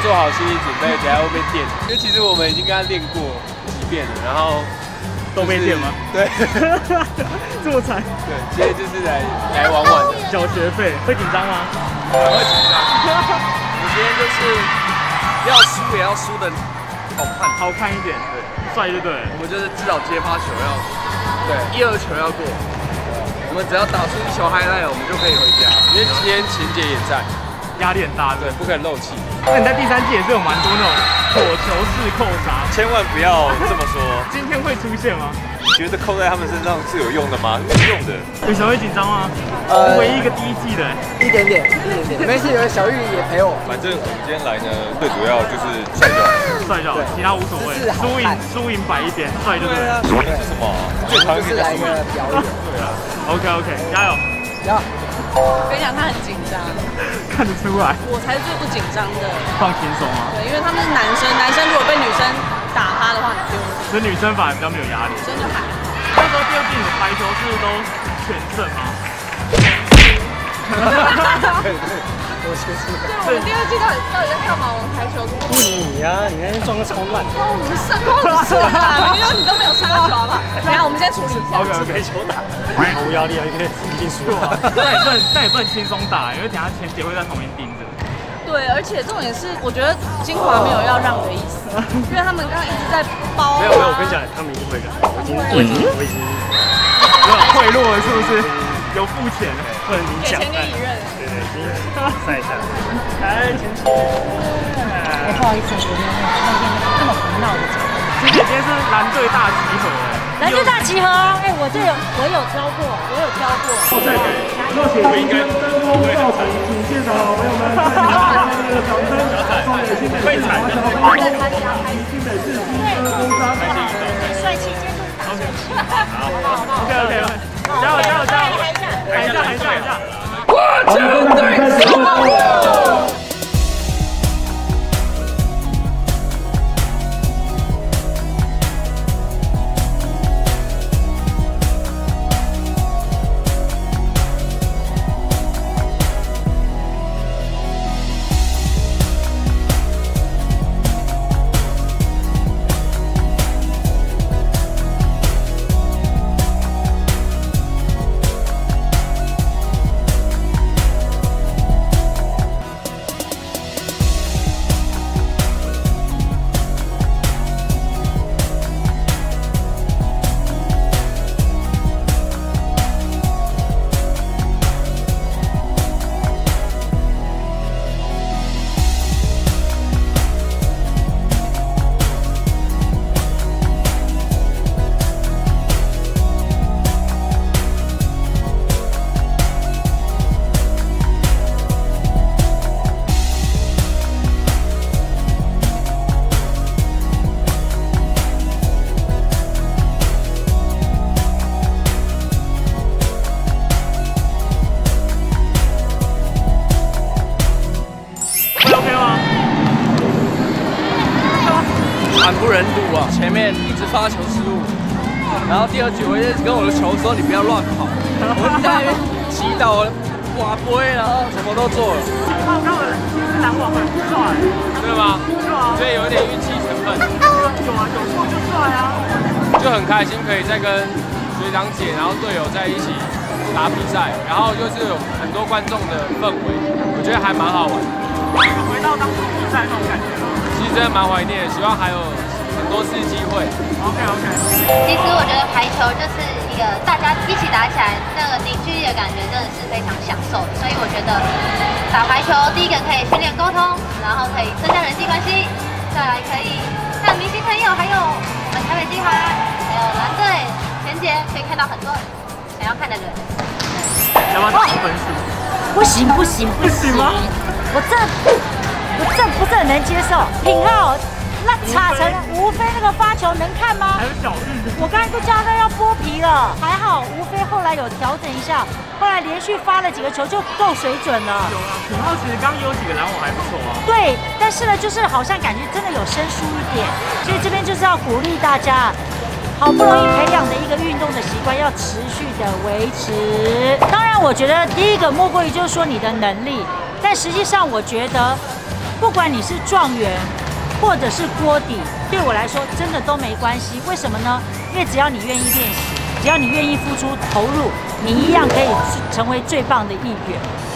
做好心理准备，等下会被电。因为其实我们已经跟他练过几遍了，然后都被电吗？ 对， 这么惨。 对，今天就是来玩玩的。 缴学费会紧张吗？ 会紧张。 我今天就是要输也要输的好看一点，对，帅就对了。 我们就是至少接发球要对1、2球要过。我们只要打出1球 highlight， 我们就可以回家。 因为今天秦姐也在， 压力很大， 对，不可以漏气。 那你在第3季也是有蛮多那种火球式扣杀， 千万不要这么说。 今天会出现吗？ 你觉得扣在他们身上是有用的吗？没用的。 女神会紧张吗？唯一一个第1季的， 一点点，没事，有小玉也陪我。 反正我们今天来呢，最主要就是帅就好， 帅就好，其他无所谓。输赢摆一边，帅就对了。 输赢是什么？最讨厌人家输赢。 表演。 对啊。 OK， 加油！ 我跟你讲，他很紧张， 看得出来。 我才是最不紧张的。 放轻松啊。 对，因为他们是男生，男生如果被女生打他的话，很丢。 所以女生反而比较没有压力。 女生就还好。 那时候第2季你的排球是都全胜吗？ 我先输。 对，我们第2季到底在干嘛？我们排球不理你啊！你那天撞得超烂。 关我们事啊！明明你都没有杀球好不好？等下我们先处理一下。 OK， 球打。毫无压力啊，一定输啊。 但也不能轻松打，因为等下前姐会在旁边盯着。 对，而且重点是，我觉得金华没有要让的意思，因为他们刚刚一直在包。 没有，我跟你讲，他们一定会让。我已经贿赂了，是不是？有付钱， 不能明讲。 给钱给乙任。 对，已经赛一下。来，前期。 不好意思，我们这么胡闹的节目。 今天是蓝队大集合， 蓝队大集合，哎，我有挑过。 我应该会很惨。 请现场朋友们，那个掌声送给新北市华侨高中新北市工商帅气监督。 OK， 加油！喊一下！ 我就对手。惨不忍睹啊！前面一直发球失误，然后第2局我一直跟我的球说你不要乱跑，我在那边祈祷瓦杯，然后什么都做了。 他们其实篮网很帅， 真的吗？ 对啊， 所以有一点运气成分。 有错就帅啊， 就很开心可以再跟学长姐，然后队友在一起打比赛，然后又是有很多观众的氛围，我觉得还蛮好玩。 回到当初比赛那种感觉吗？ 其实真的蛮怀念的，希望还有很多次机会。 OK。 其实我觉得排球就是一个大家一起打起来，那个凝聚力的感觉真的是非常享受的。所以我觉得打排球，第一个可以训练沟通，然后可以增加人际关系，再来可以看明星朋友，还有我们台北金华，还有蓝队、前姐，可以看到很多想要看的人。 要不要打分数？ 不行吗？我这不是很能接受。品浩，那插成吴飞那个发球能看吗？ 还有小玉， 我刚才都叫他要剥皮了，还好吴飞后来有调整一下，后来连续发了几个球就够水准了。 有啊，品浩其实刚有几个篮网还不错啊。 对，但是呢，就是好像感觉真的有生疏一点，所以这边就是要鼓励大家。好不容易培养的一个运动的习惯，要持续的维持。当然，我觉得第一个莫过于就是说你的能力，但实际上我觉得不管你是状元，或者是锅底，对我来说真的都没关系。为什么呢？因为只要你愿意练习，只要你愿意付出投入，你一样可以成为最棒的一员。